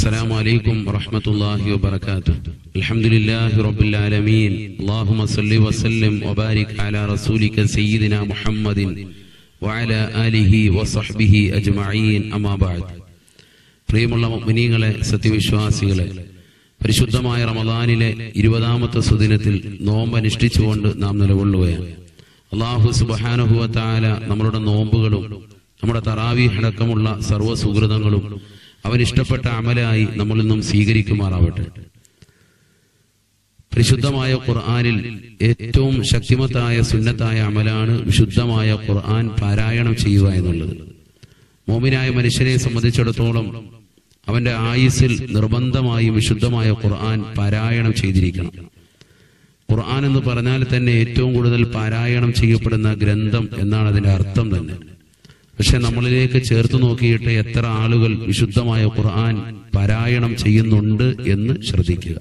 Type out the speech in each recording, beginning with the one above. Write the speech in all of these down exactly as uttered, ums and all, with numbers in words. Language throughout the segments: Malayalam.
السلام عليكم ورحمة الله وبركاته. الحمد لله رب العالمين. اللهم صل وسلم وبارك على رسولك سيدنا محمد وعلى آله وصحبه أجمعين. أما بعد. പ്രിയമുള്ള മുഅ്മിനീങ്ങളെ, സത്യവിശ്വാസികളെ, പരിശുദ്ധമായ റമദാനിലെ ഇരുപതാമത്തെ സുദിനത്തിൽ നോമ്പ് അനുഷ്ഠിച്ചുകൊണ്ട് നാം നിലകൊള്ളുകയാണ്. അല്ലാഹു സുബ്ഹാനഹു വ തആല നമ്മളുടെ നോമ്പുകളും നമ്മുടെ തറാവീഹ് അടക്കമുള്ള സർവ്വ സുഹൃതങ്ങളും അവൻ ഇഷ്ടപ്പെട്ട അമലായി നമ്മളിൽ നിന്നും സ്വീകരിക്കുമാറാവട്ടെ. പരിശുദ്ധമായ ഖുർആനിൽ ഏറ്റവും ശക്തിമത്തായ സുന്നത്തായ അമലാണ് വിശുദ്ധമായ ഖുർആൻ പാരായണം ചെയ്യുക എന്നുള്ളത്. മോമിനായ മനുഷ്യനെ സംബന്ധിച്ചിടത്തോളം അവന്റെ ആയുസ്സിൽ നിർബന്ധമായും വിശുദ്ധമായ ഖുർആൻ പാരായണം ചെയ്തിരിക്കണം. ഖുർആൻ എന്ന് പറഞ്ഞാൽ തന്നെ ഏറ്റവും കൂടുതൽ പാരായണം ചെയ്യപ്പെടുന്ന ഗ്രന്ഥം എന്നാണ് അതിന്റെ അർത്ഥം തന്നെ. പക്ഷെ നമ്മളിലേക്ക് ചേർത്ത് നോക്കിയിട്ട് എത്ര ആളുകൾ വിശുദ്ധമായ ഖുർആൻ പാരായണം ചെയ്യുന്നുണ്ട് എന്ന് ശ്രദ്ധിക്കുക.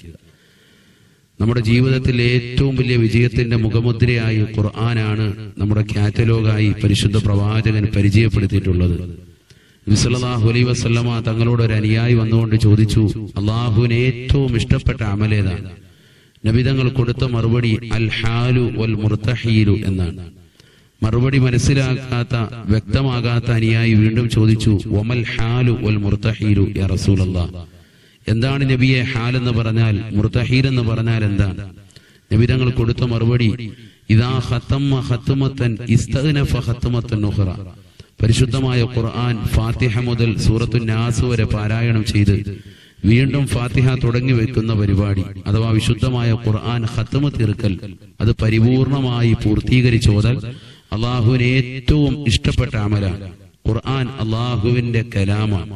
നമ്മുടെ ജീവിതത്തിൽ ഏറ്റവും വലിയ വിജയത്തിന്റെ മുഖമുദ്രയായി ഖുർആനാണ് നമ്മുടെ കാറ്റലോഗായി പരിശുദ്ധ പ്രവാചകൻ പരിചയപ്പെടുത്തിയിട്ടുള്ളത്. നബി സല്ലല്ലാഹു അലൈഹി വസല്ലമ തങ്ങളോട് ഒരു അനുയായി വന്നുകൊണ്ട് ചോദിച്ചു, അള്ളാഹുവിന് ഏറ്റവും ഇഷ്ടപ്പെട്ട അമലേതാണ്? നബി തങ്ങൾ കൊടുത്ത മറുപടി അൽ ഹാലു വൽ മുർതഹീലു എന്നാണ്. മറുപടി മനസ്സിലാക്കാത്ത വ്യക്തമാകാത്ത അനുയായി വീണ്ടും ചോദിച്ചു, വമൽ ഹാലു വൽ മുർതഹീലു യാ റസൂലല്ലാഹ്, എന്താണ് നബിയെ ഹാൽ എന്ന് പറഞ്ഞാൽ, മുർതഹീൽ എന്ന് പറഞ്ഞാൽ എന്താണ്? നബി തങ്ങൾ കൊടുത്ത മറുപടി ഇദാ ഖതമ ഖത്മതൻ ഇസ്തഗ്നഫ ഖത്മതൻ ഉഖറ. പരിശുദ്ധമായ ഖുർആൻ ഫാത്തിഹ മുതൽ സൂറത്തുൻ നാസ് വരെ പാരായണം ചെയ്ത് വീണ്ടും ഫാത്തിഹ തുടങ്ങി വെക്കുന്ന പരിപാടി അഥവാ വിശുദ്ധമായ ഖുർആൻ ഖത്മ തീർക്കൽ, അത് പരിപൂർണമായി പൂർത്തീകരിച്ചോതൽ അള്ളാഹുവിന് ഏറ്റവും ഇഷ്ടപ്പെട്ട അമലാണ്. ഖുർആൻ അള്ളാഹുവിന്റെ കലാമാണ്.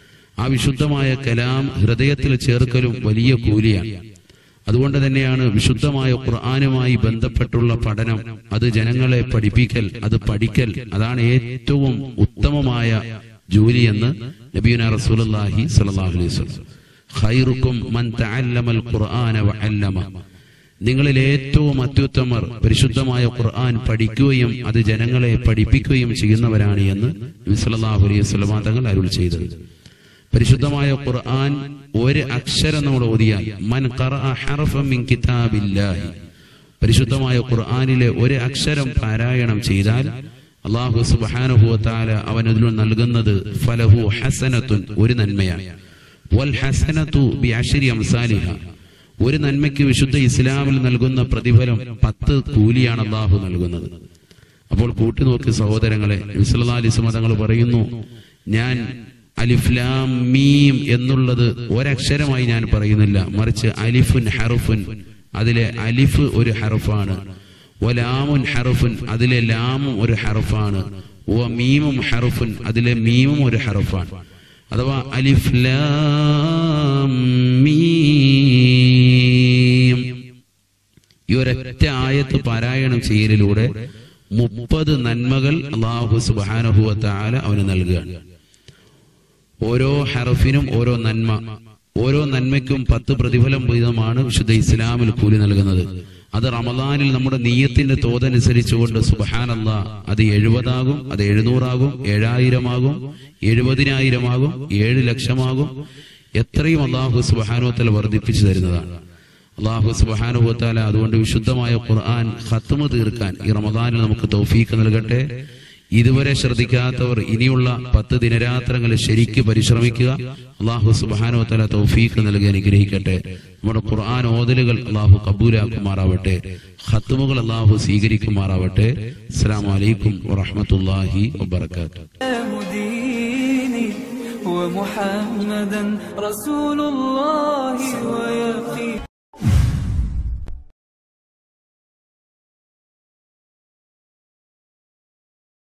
ആ വിശുദ്ധമായ കലാം ഹൃദയത്തിൽ ചേർക്കലും വലിയ കൂലിയാണ്. അതുകൊണ്ട് തന്നെയാണ് വിശുദ്ധമായ ഖുർആനുമായി ബന്ധപ്പെട്ടുള്ള പഠനം, അത് ജനങ്ങളെ പഠിപ്പിക്കൽ, അത് പഠിക്കൽ, അതാണ് ഏറ്റവും ഉത്തമമായ ജോലിയെന്ന് നബിയുനാ റസൂലുള്ളാഹി സ്വല്ലല്ലാഹു അലൈഹി വസല്ലം. ഖൈറുക്കും മൻ തഅല്ലമൽ ഖുർആന വഅല്ലമ. നിങ്ങളിൽ ഏറ്റവും അത്യുത്തമർ പരിശുദ്ധമായ ഖുർആൻ പഠിക്കുകയും അത് ജനങ്ങളെ പഠിപ്പിക്കുകയും ചെയ്യുന്നവരാണ് എന്ന് നബി സല്ലല്ലാഹു അലൈഹി വസല്ലം തങ്ങൾ അരുൾ ചെയ്തത്. പരിശുദ്ധമായ ഖുർആൻ ഒരു അക്ഷരം നമ്മൾ ഓതിയാൽ, മൻ ഖറഅ ഹർഫൻ മിൻ കിതാബില്ലാഹി, പരിശുദ്ധമായ ഖുർആനിലെ ഒരു അക്ഷരം പാരായണം ചെയ്താൽ അല്ലാഹു സുബ്ഹാനഹു വ തആല അവൻ അതിൽ നൽകുന്നത് ഫലഹു ഹസനത്തുൻ, ഒരു നന്മയാണ്. വൽ ഹസനതു ബിഅശ്രി അംസാലിഹ, ഒരു നന്മയ്ക്ക് വിശുദ്ധ ഇസ്ലാമിൽ നൽകുന്ന പ്രതിഫലം പത്ത് കൂലിയാണ് അല്ലാഹു നൽകുന്നത്. അപ്പോൾ കൂട്ടിനോക്കി സഹോദരങ്ങളെ, നബി സല്ലല്ലാഹു അലൈഹി വസല്ലം തങ്ങൾ പറയുന്നു, ഞാൻ അലിഫ് ലാം മീം എന്നുള്ളത് ഒരക്ഷരമായി ഞാൻ പറയുന്നില്ല, മറിച്ച് അലിഫുൻ ഹർഫുൻ, അതിലെ അലിഫ് ഒരു ഹർഫാണ്. വലാമുൻ ഹർഫുൻ, അതിലെ ലാമും ഒരു ഹർഫാണ്. വ മീമും ഹർഫുൻ, അതിലെ മീമും ഒരു ഹർഫാണ്. അഥവാ അലിഫ് ലാം മീം, ഈ ഒരൊറ്റ ആയത്ത് പാരായണം ചെയ്യലിലൂടെ മുപ്പത് നന്മകൾ അല്ലാഹു സുബ്ഹാനഹു വ തആല അവന് നൽകുകയാണ്. ഓരോ ഹർഫിനും ഓരോ നന്മ, ഓരോ നന്മയ്ക്കും പത്ത് പ്രതിഫലം വീതമാണ് വിശുദ്ധ ഇസ്ലാമിൽ കൂലി നൽകുന്നത്. അത് റമദാനിൽ നമ്മുടെ നിയ്യത്തിന്റെ തോതനുസരിച്ചുകൊണ്ട് സുബ്ഹാനല്ലാഹ്, അത് എഴുപതാകും, അത് എഴുന്നൂറാകും, ഏഴായിരമാകും, എഴുപതിനായിരമാകും, ഏഴ് ലക്ഷമാകും, എത്രയും അല്ലാഹു സുബ്ഹാനഹു വ തആല വർദ്ധിപ്പിച്ചു തരുന്നതാണ്. അല്ലാഹു സുബ്ഹാനഹു വ തആല അതുകൊണ്ട് വിശുദ്ധമായ ഖുർആൻ ഖത്മ തീർക്കാൻ ഈ റമദാനിൽ നമുക്ക് തൗഫീഖ് നൽകട്ടെ. ഇതുവരെ ശ്രദ്ധിക്കാത്തവർ ഇനിയുള്ള പത്ത് ദിനരാത്രങ്ങൾ ശരിക്ക് പരിശ്രമിക്കുക. അല്ലാഹു സുബ്ഹാനഹു വ തആല തൗഫീഖ് നൽകി അനുഗ്രഹിക്കട്ടെ. നമ്മുടെ ഖുർആൻ ഓതലുകൾ അല്ലാഹു കബൂലാക്കുമാറാവട്ടെ. ഖത്മുകൾ അല്ലാഹു സ്വീകരിക്കുമാറാവട്ടെ. അസ്സലാമു അലൈക്കും വറഹ്മത്തുള്ളാഹി വബറകാതുഹു. ومحمدا رسول الله ويقين